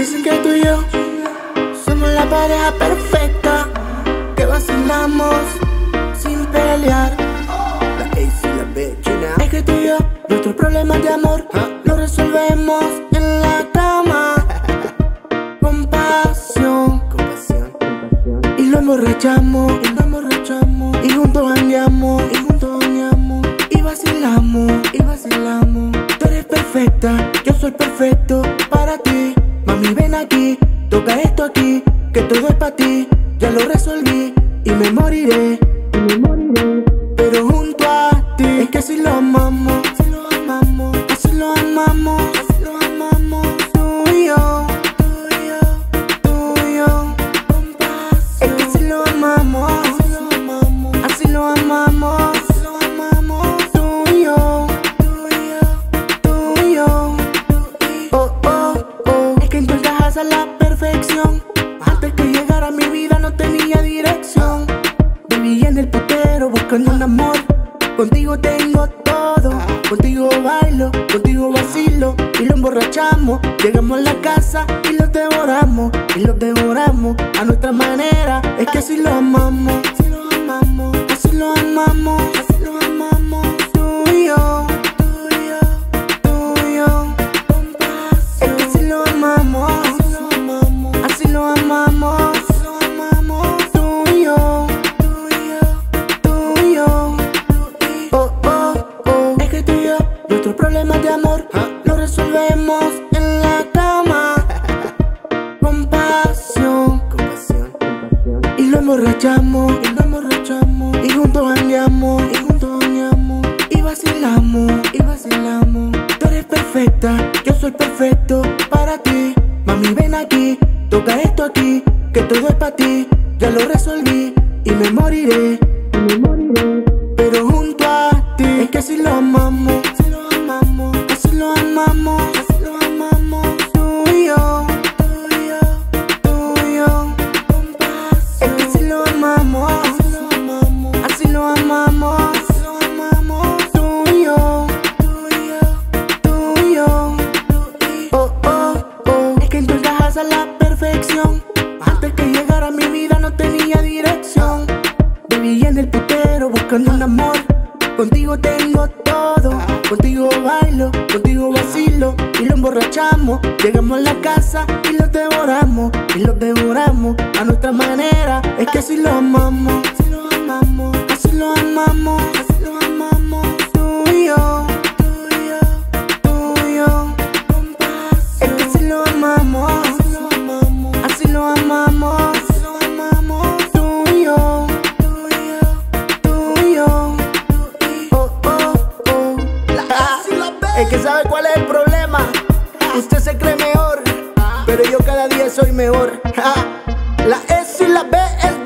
Dicen que tú y yo somos la pareja perfecta, que vacilamos sin pelear. La A y la B, China. Es que tú y yo, nuestros problemas de amor los resolvemos en la cama, con pasión, y lo emborrachamos, y juntos jangueamos, y vacilamos. Tú eres perfecta, yo soy perfecto para ti. Mami, ven aquí, toca esto aquí, que todo es para ti. Ya lo resolví y me moriré, pero junto a ti. Es que así lo amamos, así lo amamos, tú y yo, con pasión. Es que así lo amamos, así lo amamos, tú y yo. Oh, oh, oh. Es que tú encajas a la perfección. Antes que llegara a mi vida no tenía dirección. Vivía en el putero buscando un amor. Contigo tengo todo, contigo bailo, contigo vacilo y lo emborrachamos. Llegamos a la casa y lo devoramos, a nuestra manera. Es que así lo amamos, así lo amamos, tú y yo, con pasión. Es que así lo amamos, así lo amamos, tú y yo. Oh, oh, oh. Es que tú y yo, nuestros problemas de amor los resolvemos en la cama, con pasión, y lo emborrachamos, y juntos jangueamos, y vacilamos. Tú eres perfecta, yo soy perfecto para ti. Mami, ven aquí, toca esto aquí, que todo es para ti. Ya lo resolví y me moriré, pero junto a ti. Es que así lo amamos, así lo amamos, tú y yo, con pasión. Es que así lo amamos, así lo amamos, tú y yo. Oh, oh, oh. Es que tú encajas a la perfección. Antes que llegara a mi vida no tenía dirección. Vivía en el putero buscando un amor. Contigo tengo todo, contigo bailo, contigo vacilo y lo emborrachamos. Llegamos a la casa y lo devoramos, a nuestra manera. Es que así lo amamos, así lo amamos, tú y yo, con pasión. Es que así lo amamos, así lo amamos, tú y yo. Oh, oh, oh. La A y la B. Es que sabe cuál es el problema. Usted se cree mejor, pero yo cada día soy mejor. La S y la B es